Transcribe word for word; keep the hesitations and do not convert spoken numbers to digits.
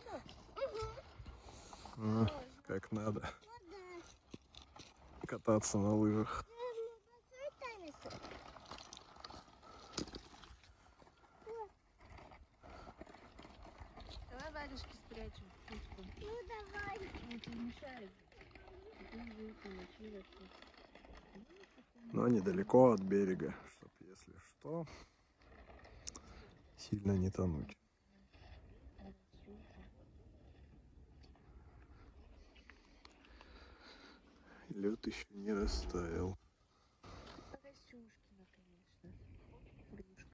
А, как надо кататься на лыжах. Давай варежки спрячем. Ну давай. Он тебе мешает. Но недалеко от берега, чтобы, если что, сильно не тонуть. Лед еще не растаял.